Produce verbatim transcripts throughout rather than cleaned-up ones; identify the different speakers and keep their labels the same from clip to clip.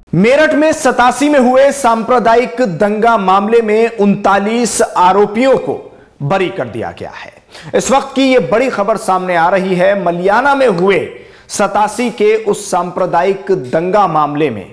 Speaker 1: मेरठ में सतासी में हुए सांप्रदायिक दंगा मामले में उनतालीस आरोपियों को बरी कर दिया गया है। इस वक्त की यह बड़ी खबर सामने आ रही है। मलियाना में हुए सतासी के उस सांप्रदायिक दंगा मामले में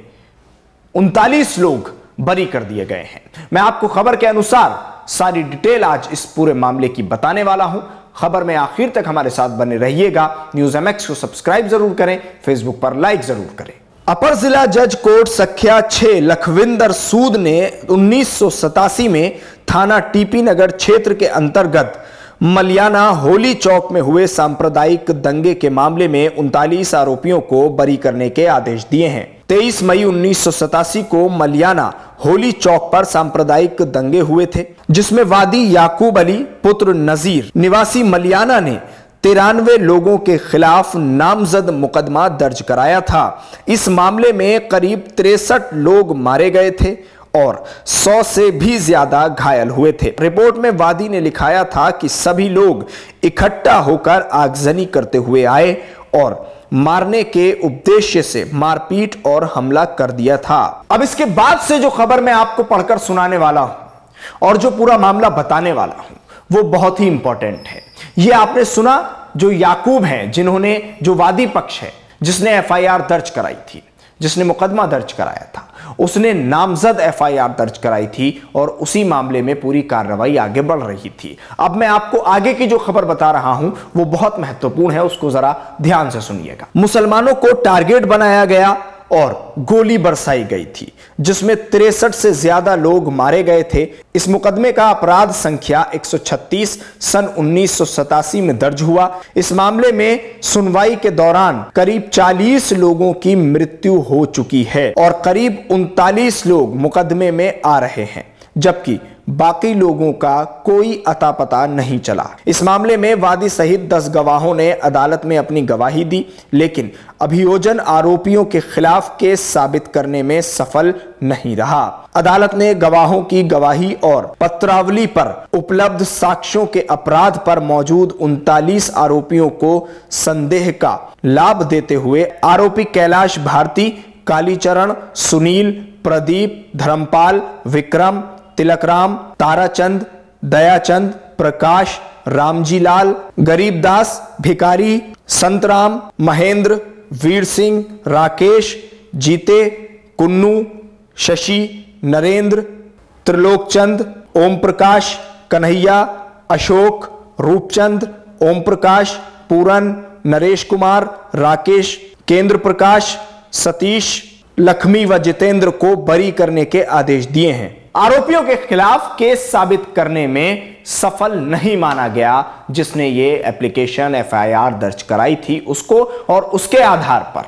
Speaker 1: उनतालीस लोग बरी कर दिए गए हैं। मैं आपको खबर के अनुसार सारी डिटेल आज इस पूरे मामले की बताने वाला हूं। खबर में आखिर तक हमारे साथ बने रहिएगा। न्यूज एमएक्स को सब्सक्राइब जरूर करें, फेसबुक पर लाइक जरूर करें। अपर जिला जज कोर्ट संख्या छह लखविंदर सूद ने उन्नीस सौ सतासी में थाना टीपी नगर क्षेत्र के अंतर्गत मलियाना होली चौक में हुए सांप्रदायिक दंगे के मामले में उनतालीस आरोपियों को बरी करने के आदेश दिए हैं। तेईस मई उन्नीस सौ सतासी को मलियाना होली चौक पर सांप्रदायिक दंगे हुए थे, जिसमें वादी याकूब अली पुत्र नजीर निवासी मलियाना ने तिरानवे लोगों के खिलाफ नामजद मुकदमा दर्ज कराया था। इस मामले में करीब तिरसठ लोग मारे गए थे और सौ से भी ज्यादा घायल हुए थे। रिपोर्ट में वादी ने लिखाया था कि सभी लोग इकट्ठा होकर आगजनी करते हुए आए और मारने के उद्देश्य से मारपीट और हमला कर दिया था। अब इसके बाद से जो खबर मैं आपको पढ़कर सुनाने वाला हूं और जो पूरा मामला बताने वाला हूं वो बहुत ही इंपॉर्टेंट है। ये आपने सुना, जो याकूब हैं, जिन्होंने जो वादी पक्ष है, जिसने एफआईआर दर्ज कराई थी, जिसने मुकदमा दर्ज कराया था, उसने नामजद एफआईआर दर्ज कराई थी और उसी मामले में पूरी कार्रवाई आगे बढ़ रही थी। अब मैं आपको आगे की जो खबर बता रहा हूं वो बहुत महत्वपूर्ण है, उसको जरा ध्यान से सुनिएगा। मुसलमानों को टारगेट बनाया गया और गोली बरसाई गई थी, जिसमें तिरसठ से ज्यादा लोग मारे गए थे। इस मुकदमे का अपराध संख्या एक सौ छत्तीस सन उन्नीस सौ सतासी में दर्ज हुआ। इस मामले में सुनवाई के दौरान करीब चालीस लोगों की मृत्यु हो चुकी है और करीब उनतालीस लोग मुकदमे में आ रहे हैं, जबकि बाकी लोगों का कोई अता पता नहीं चला। इस मामले में वादी सहित दस गवाहों ने अदालत में अपनी गवाही दी, लेकिन अभियोजन आरोपियों के खिलाफ केस साबित करने में सफल नहीं रहा। अदालत ने गवाहों की गवाही और पत्रावली पर उपलब्ध साक्ष्यों के अपराध पर मौजूद उनतालीस आरोपियों को संदेह का लाभ देते हुए आरोपी कैलाश भारती, कालीचरण, सुनील, प्रदीप, धर्मपाल, विक्रम, तिलकराम, ताराचंद, दयाचंद, प्रकाश, रामजीलाल, गरीबदास, भिकारी, संतराम, महेंद्र, वीर सिंह, राकेश, जीते, कुन्नू, शशि, नरेंद्र, त्रिलोकचंद, ओम प्रकाश, कन्हैया, अशोक, रूपचंद, ओम प्रकाश, पूरन, नरेश कुमार, राकेश, केंद्र प्रकाश, सतीश, लक्ष्मी व जितेंद्र को बरी करने के आदेश दिए हैं। आरोपियों के खिलाफ केस साबित करने में सफल नहीं माना गया, जिसने ये एप्लीकेशन एफआईआर दर्ज कराई थी उसको, और उसके आधार पर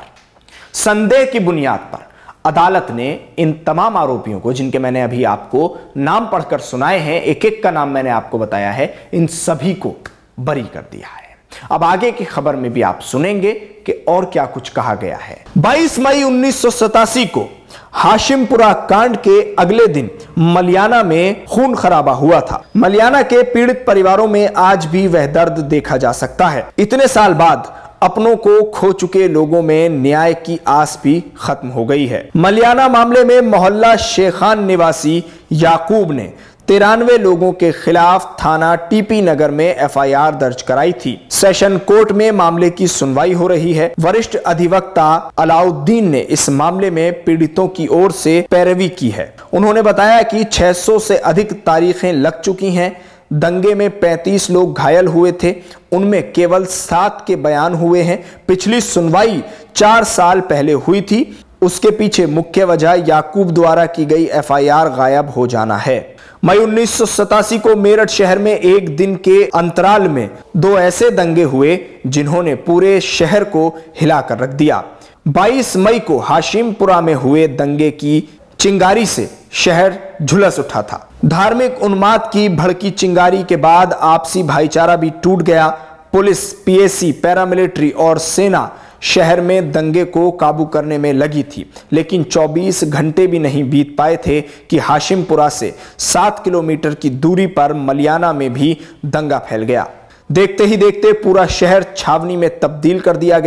Speaker 1: संदेह की बुनियाद पर अदालत ने इन तमाम आरोपियों को, जिनके मैंने अभी आपको नाम पढ़कर सुनाए हैं, एक एक का नाम मैंने आपको बताया है, इन सभी को बरी कर दिया है। अब आगे की खबर में भी आप सुनेंगे कि और क्या कुछ कहा गया है। बाईस मई उन्नीस सौ सतासी को हाशिमपुरा कांड के अगले दिन मलियाना में खून खराबा हुआ था। मलियाना के पीड़ित परिवारों में आज भी वह दर्द देखा जा सकता है। इतने साल बाद अपनों को खो चुके लोगों में न्याय की आस भी खत्म हो गई है। मलियाना मामले में मोहल्ला शेखान निवासी याकूब ने तिरानवे लोगों के खिलाफ थाना टीपी नगर में एफआईआर दर्ज कराई थी। सेशन कोर्ट में मामले की सुनवाई हो रही है। वरिष्ठ अधिवक्ता अलाउद्दीन ने इस मामले में पीड़ितों की ओर से पैरवी की है। उन्होंने बताया कि छह सौ से अधिक तारीखें लग चुकी हैं। दंगे में पैंतीस लोग घायल हुए थे, उनमें केवल सात के बयान हुए हैं। पिछली सुनवाई चार साल पहले हुई थी। उसके पीछे मुख्य वजह याकूब द्वारा की गई एफआईआर गायब हो जाना है। मई उन्नीस सौ सतासी को मेरठ शहर में एक दिन के अंतराल में दो ऐसे दंगे हुए जिन्होंने पूरे शहर को हिलाकर रख दिया। बाईस मई को हाशिमपुरा में हुए दंगे की चिंगारी से शहर झुलस उठा था। धार्मिक उन्माद की भड़की चिंगारी के बाद आपसी भाईचारा भी टूट गया। पुलिस, पीएसी, पैरामिलिट्री और सेना शहर में दंगे को काबू करने में लगी थी, लेकिन चौबीस घंटे भी नहीं बीत पाए थे कि हाशिमपुरा से सात किलोमीटर की दूरी पर मलियाना में भी दंगा फैल गया। देखते ही देखते पूरा शहर छावनी में तब्दील कर दिया गया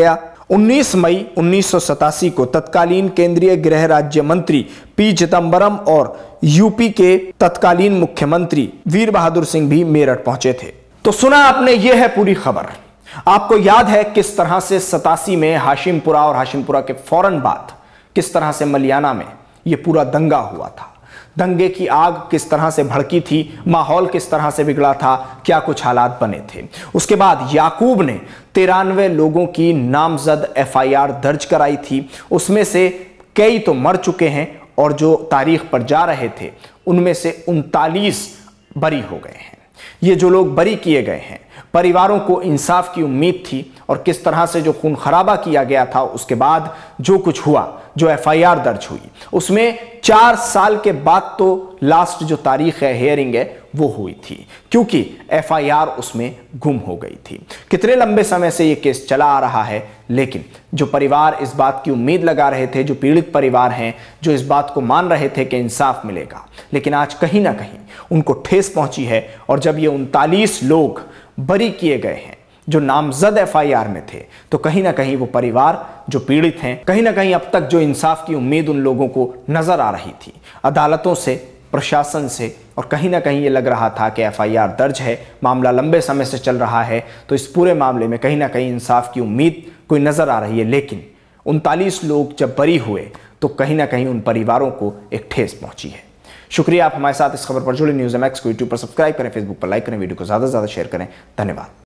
Speaker 1: उन्नीस मई उन्नीस सौ सतासी को तत्कालीन केंद्रीय गृह राज्य मंत्री पी चिदम्बरम और यूपी के तत्कालीन मुख्यमंत्री वीर बहादुर सिंह भी मेरठ पहुंचे थे। तो सुना आपने, यह है पूरी खबर। आपको याद है किस तरह से सतासी में हाशिमपुरा और हाशिमपुरा के फौरन बाद किस तरह से मलियाना में यह पूरा दंगा हुआ था। दंगे की आग किस तरह से भड़की थी, माहौल किस तरह से बिगड़ा था, क्या कुछ हालात बने थे। उसके बाद याकूब ने तिरानवे लोगों की नामजद एफ आई आर दर्ज कराई थी। उसमें से कई तो मर चुके हैं और जो तारीख पर जा रहे थे उनमें से उनतालीस बरी हो गए हैं। ये जो लोग बरी किए गए हैं, परिवारों को इंसाफ की उम्मीद थी और किस तरह से जो खून खराबा किया गया था, उसके बाद जो कुछ हुआ, जो एफ आई आर दर्ज हुई, उसमें चार साल के बाद तो लास्ट जो तारीख है, हेयरिंग है, वो हुई थी, क्योंकि एफ आई आर उसमें गुम हो गई थी। कितने लंबे समय से ये केस चला आ रहा है, लेकिन जो परिवार इस बात की उम्मीद लगा रहे थे, जो पीड़ित परिवार हैं, जो इस बात को मान रहे थे कि इंसाफ मिलेगा, लेकिन आज कहीं ना कहीं उनको ठेस पहुंची है। और जब ये उनतालीस लोग बरी किए गए हैं जो नामजद एफ आई आर में थे, तो कहीं ना कहीं वो परिवार जो पीड़ित हैं, कहीं ना कहीं अब तक जो इंसाफ की उम्मीद उन लोगों को नजर आ रही थी, अदालतों से, प्रशासन से, और कहीं ना कहीं ये लग रहा था कि एफ आई आर दर्ज है, मामला लंबे समय से चल रहा है, तो इस पूरे मामले में कहीं ना कहीं इंसाफ की उम्मीद कोई नजर आ रही है। लेकिन उनतालीस लोग जब बरी हुए तो कहीं ना कहीं उन परिवारों को एक ठेस पहुंची है। शुक्रिया, आप हमारे साथ इस खबर पर जुड़े। न्यूज़ एम एक्स को यूट्यूब पर सब्सक्राइब करें, फेसबुक पर लाइक करें, वीडियो को ज़्यादा से ज़्यादा शेयर करें। धन्यवाद।